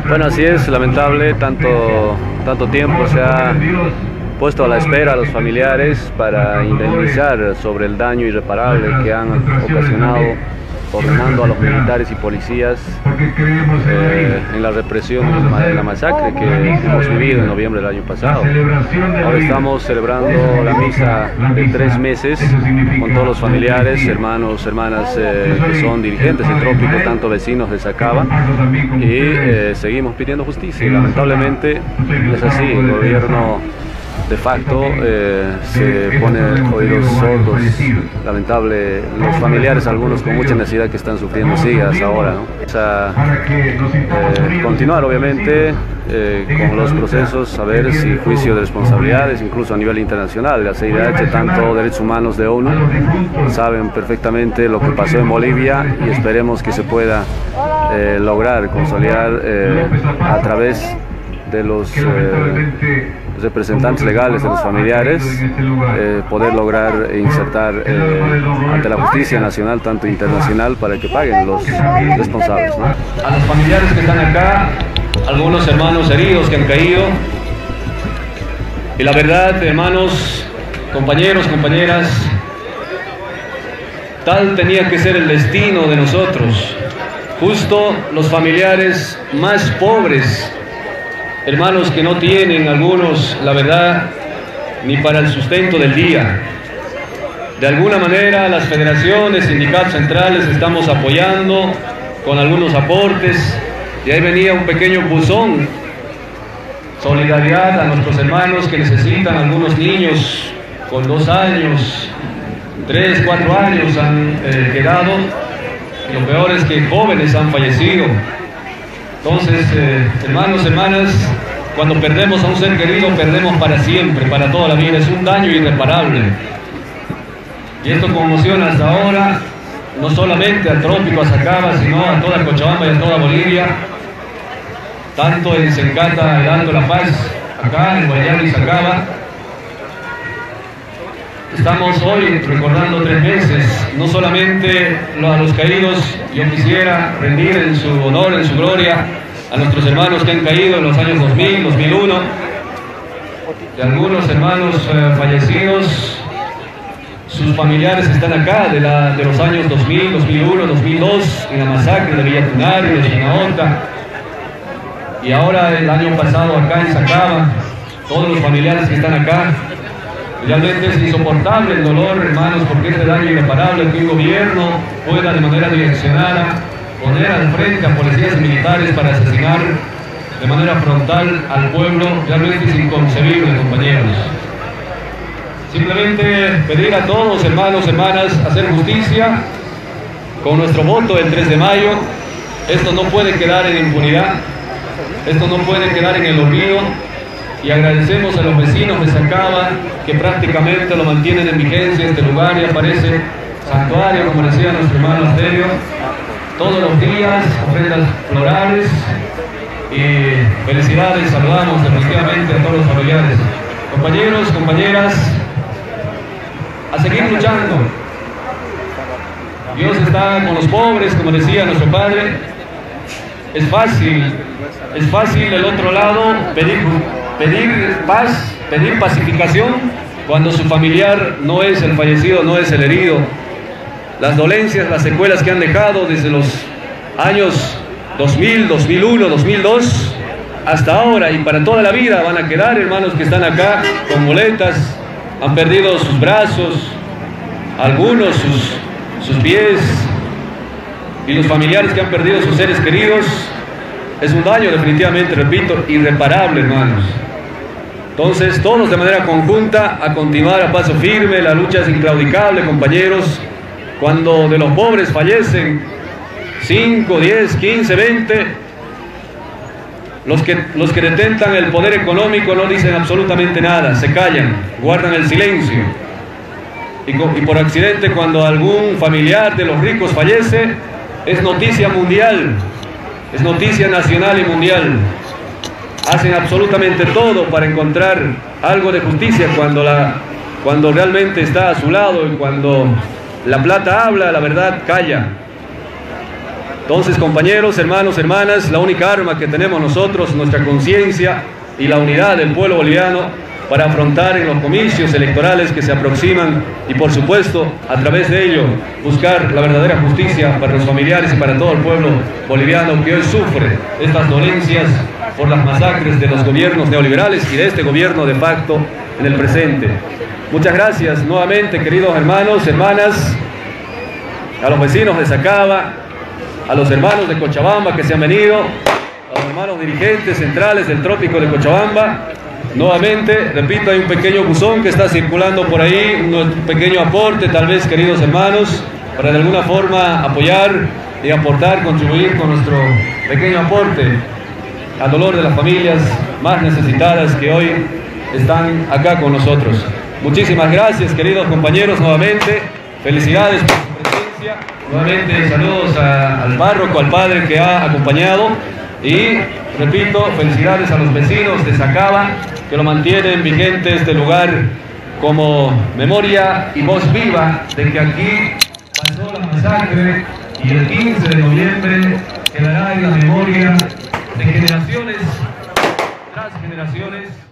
Bueno, así es, lamentable, tanto tiempo se ha puesto a la espera a los familiares para indemnizar sobre el daño irreparable que han ocasionado, ordenando a los militares y policías en la represión de la masacre que hemos vivido en noviembre del año pasado. Ahora estamos celebrando la misa de 3 meses con todos los familiares, hermanos, hermanas que son dirigentes del trópico, tanto vecinos de Sacaba, y seguimos pidiendo justicia. Lamentablemente es así, el gobierno de facto se pone oídos sordos. Lamentable, los familiares, algunos con mucha necesidad, que están sufriendo, sigue hasta ahora, ¿no? Continuar obviamente con los procesos, a ver si juicio de responsabilidades, incluso a nivel internacional. La CIDH, tanto Derechos Humanos de ONU, saben perfectamente lo que pasó en Bolivia, y esperemos que se pueda lograr consolidar a través de los representantes legales de los familiares, poder lograr insertar ante la justicia nacional, tanto internacional, para que paguen los responsables, ¿no? A los familiares que están acá, algunos hermanos heridos que han caído, y la verdad, hermanos, compañeros, compañeras, tal tenía que ser el destino de nosotros. Justo los familiares más pobres, hermanos que no tienen, algunos, la verdad, ni para el sustento del día. De alguna manera, las federaciones, sindicatos centrales estamos apoyando con algunos aportes, y ahí venía un pequeño buzón, solidaridad a nuestros hermanos que necesitan. Algunos niños con 2 años, 3, 4 años han quedado, y lo peor es que jóvenes han fallecido. Entonces, hermanos, hermanas, cuando perdemos a un ser querido, perdemos para siempre, para toda la vida. Es un daño irreparable. Y esto conmociona hasta ahora, no solamente al trópico, a Sacaba, sino a toda Cochabamba y a toda Bolivia. Tanto en Sencata, el Alto La Paz, acá en Guayana y Sacaba. Estamos hoy recordando 3 meses, no solamente a los caídos. Yo quisiera rendir en su honor, en su gloria, a nuestros hermanos que han caído en los años 2000, 2001, y algunos hermanos fallecidos. Sus familiares están acá de los años 2000, 2001, 2002, en la masacre de Villa Tunari, de Chinaota, y ahora el año pasado acá en Sacaba. Todos los familiares que están acá, realmente es insoportable el dolor, hermanos, porque este daño irreparable que un gobierno pueda de manera direccionada poner al frente a policías militares para asesinar de manera frontal al pueblo, realmente es inconcebible, compañeros. Simplemente pedir a todos, hermanos, hermanas, hacer justicia con nuestro voto el 3 de mayo. Esto no puede quedar en impunidad, esto no puede quedar en el olvido. Y agradecemos a los vecinos de Sacaba, que prácticamente lo mantienen en vigencia este lugar, y aparece santuario, como decía nuestro hermano Asterio, todos los días, ofrendas florales, y felicidades. Saludamos definitivamente a todos los familiares. Compañeros, compañeras, a seguir luchando. Dios está con los pobres, como decía nuestro Padre. Es fácil del otro lado pedir paz, pedir pacificación, cuando su familiar no es el fallecido, no es el herido. Las dolencias, las secuelas que han dejado desde los años 2000, 2001, 2002 hasta ahora, y para toda la vida van a quedar, hermanos que están acá con muletas, han perdido sus brazos, algunos sus pies, y los familiares que han perdido sus seres queridos. Es un daño definitivamente, repito, irreparable, hermanos. Entonces, todos de manera conjunta a continuar a paso firme. La lucha es inclaudicable, compañeros. Cuando de los pobres fallecen 5, 10, 15, 20, los que detentan el poder económico no dicen absolutamente nada, se callan, guardan el silencio. Y por accidente, cuando algún familiar de los ricos fallece, es noticia mundial, es noticia nacional y mundial. Hacen absolutamente todo para encontrar algo de justicia cuando realmente está a su lado, y cuando la plata habla, la verdad calla. Entonces, compañeros, hermanos, hermanas, la única arma que tenemos nosotros, nuestra conciencia y la unidad del pueblo boliviano para afrontar en los comicios electorales que se aproximan y, por supuesto, a través de ello, buscar la verdadera justicia para los familiares y para todo el pueblo boliviano que hoy sufre estas dolencias por las masacres de los gobiernos neoliberales y de este gobierno de facto en el presente. Muchas gracias nuevamente, queridos hermanos, hermanas, a los vecinos de Sacaba, a los hermanos de Cochabamba que se han venido, a los hermanos dirigentes centrales del trópico de Cochabamba. Nuevamente, repito, hay un pequeño buzón que está circulando por ahí, un pequeño aporte, tal vez, queridos hermanos, para de alguna forma apoyar y aportar, contribuir con nuestro pequeño aporte al dolor de las familias más necesitadas que hoy están acá con nosotros. Muchísimas gracias, queridos compañeros, nuevamente, felicidades por su presencia, nuevamente saludos al párroco, al padre que ha acompañado y, repito, felicidades a los vecinos de Sacaba que lo mantienen vigente este lugar como memoria y voz viva de que aquí pasó la masacre y el 15 de noviembre quedará en la memoria de generaciones tras generaciones.